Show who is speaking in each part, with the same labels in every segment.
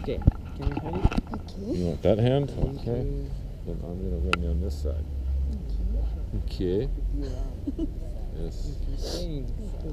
Speaker 1: Okay. Can you hold it?
Speaker 2: Okay.
Speaker 3: You want that hand?
Speaker 1: Thank
Speaker 3: Okay.
Speaker 1: you.
Speaker 3: Then I'm going to run you on this side. Okay. Yes.
Speaker 1: Thanks.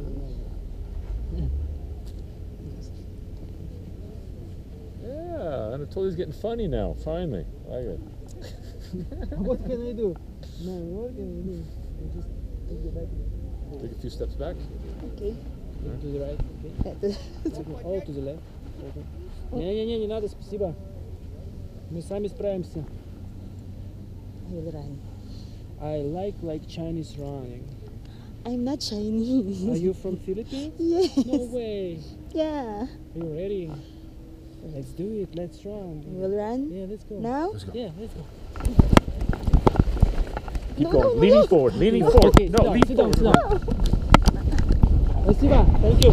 Speaker 3: Yeah, Anatoli's getting funny now, finally. I like it.
Speaker 1: What can I do? No, what can I do? I just take the back.
Speaker 3: Take a few steps back.
Speaker 2: Okay.
Speaker 1: To the right, okay? Oh, to the left. Не надо, спасибо. Мы сами справимся.
Speaker 2: I will run.
Speaker 1: I like Chinese running.
Speaker 2: I'm not Chinese.
Speaker 1: Are you from Philippines?
Speaker 2: Yes.
Speaker 1: No way.
Speaker 2: Yeah.
Speaker 1: Are you ready? Let's do it. Let's run.
Speaker 2: We will run
Speaker 1: Yeah, let's go.
Speaker 2: now.
Speaker 3: Let's go.
Speaker 1: Yeah, let's go.
Speaker 3: Keep
Speaker 2: No,
Speaker 3: going.
Speaker 2: no,
Speaker 3: Leaning
Speaker 2: no.
Speaker 3: forward. Leaning
Speaker 1: Okay,
Speaker 3: forward.
Speaker 1: okay,
Speaker 3: No, lean
Speaker 1: sit down,
Speaker 3: forward.
Speaker 1: sit down. Спасибо. Thank you.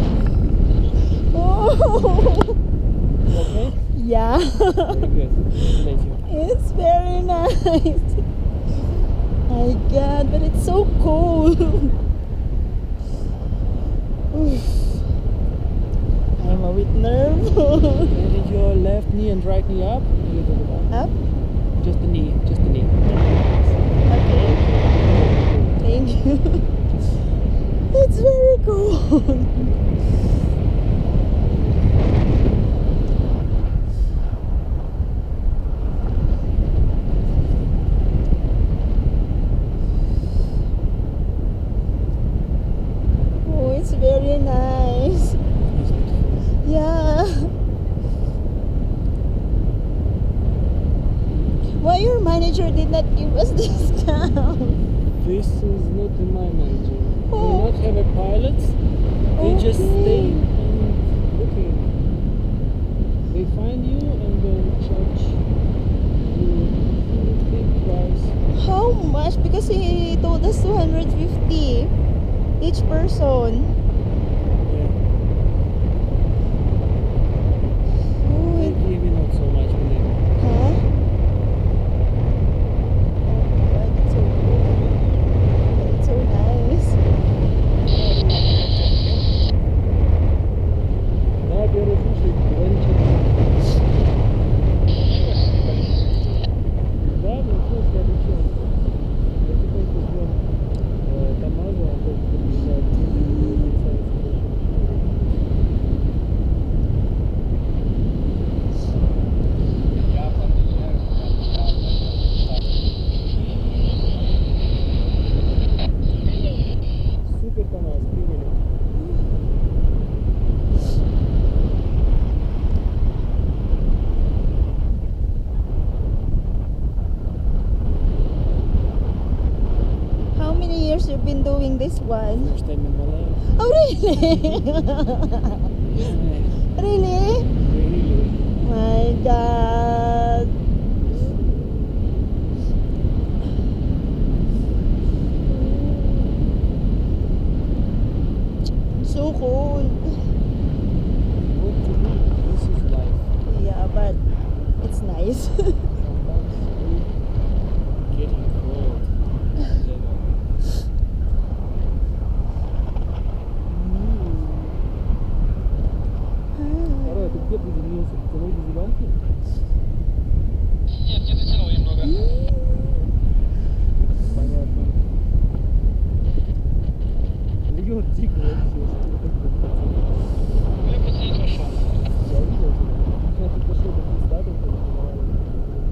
Speaker 2: Oh.
Speaker 1: Okay?
Speaker 2: Yeah.
Speaker 1: Very good. Thank you.
Speaker 2: It's very nice. My God, but it's so cold. Oof. I'm a bit nervous.
Speaker 1: Bend your left knee and right knee up. A little bit up.
Speaker 2: Up?
Speaker 1: Just the knee. Just the knee.
Speaker 2: Okay. Thank you. It's very cold. Oh, it's very nice. Yeah. Why your manager did not give us discount?
Speaker 1: This is not my manager.
Speaker 2: Oh.
Speaker 1: We not have a pilot. They just
Speaker 2: Okay.
Speaker 1: stay and booking. They find you and then charge you big price.
Speaker 2: How much? Because he told us 250 each person.
Speaker 1: Yeah.
Speaker 2: Oh,
Speaker 1: They give you not so much money.
Speaker 2: huh? Oh my God, it's so cool. It's so nice.
Speaker 1: Да, первый слушай, говори что-то. Да, ну что, следующее. Я потихоньку ждем КамАЗа, а то подъезжает деньги, Супер КамАЗ, приняли.
Speaker 2: How many years you've been doing this one?
Speaker 1: First time in my life.
Speaker 2: Oh, really? Really?
Speaker 1: Really?
Speaker 2: My God. So cold.
Speaker 1: What to do? This is life.
Speaker 2: Yeah, but it's nice.
Speaker 1: Sometimes we getting cold. Второй, ты где приземлился? В целой зеленке?
Speaker 4: Нет, не дотянул немного.
Speaker 1: Понятно. Льет дико вообще.
Speaker 4: Я просто не пошел.
Speaker 1: Я видел тебя. Сейчас ты пошел до пизда, только не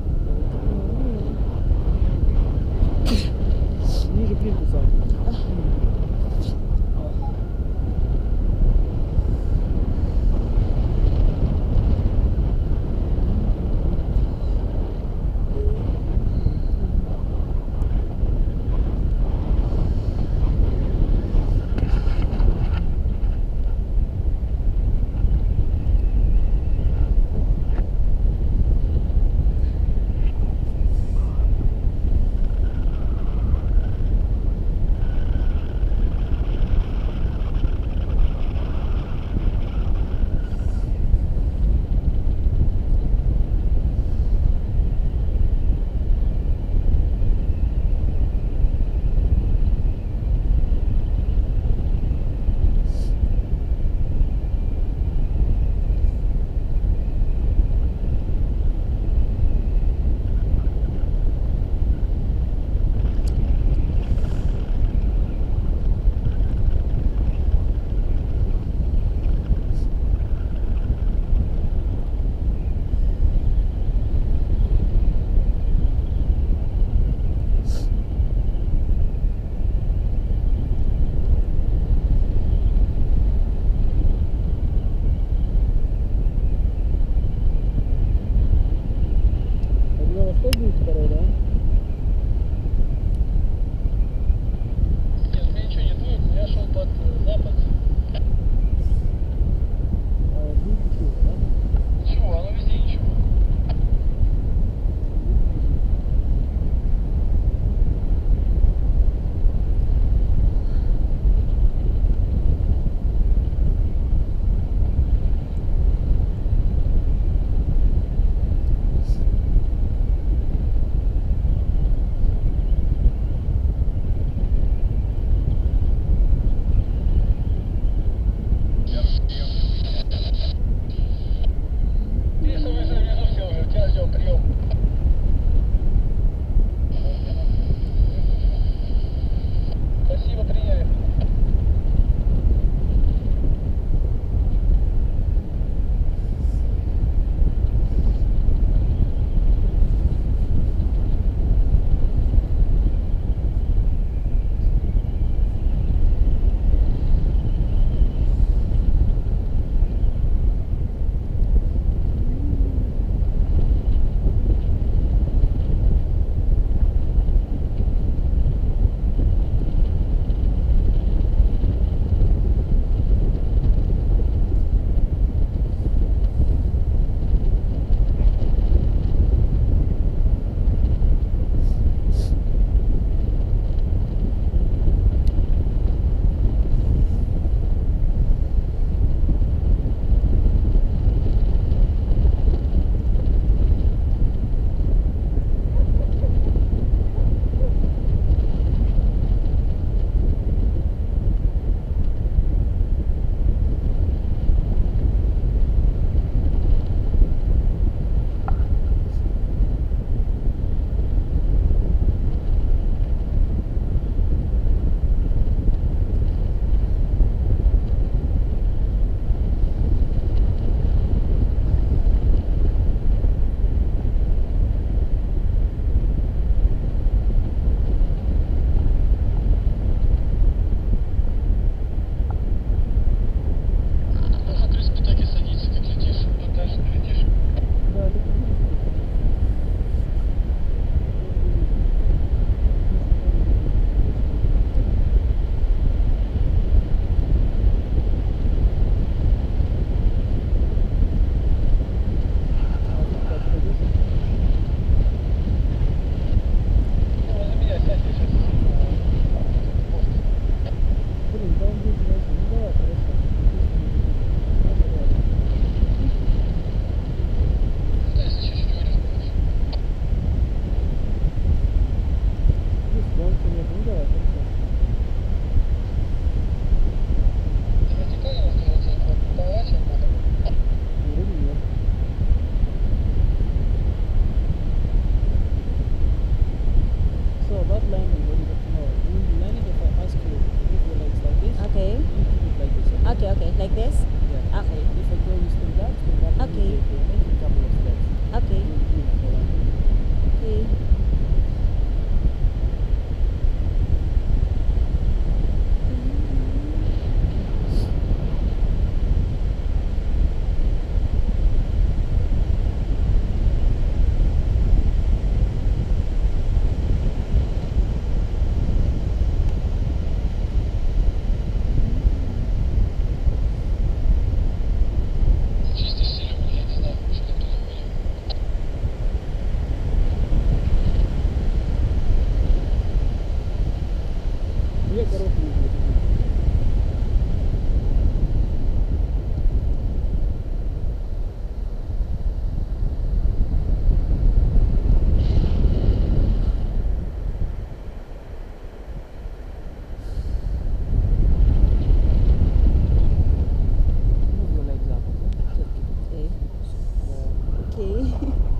Speaker 2: okay.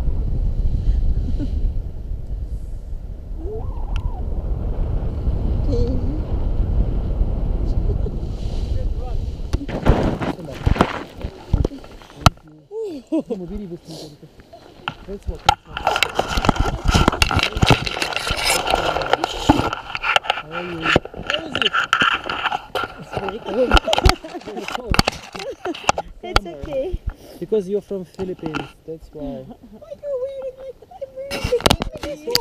Speaker 2: Okay.
Speaker 1: Automobili wussten nicht, That's what. How are you? How is it?
Speaker 2: It's very cold.
Speaker 1: Very cold.
Speaker 2: It's okay.
Speaker 1: Because you're from Philippines, that's why.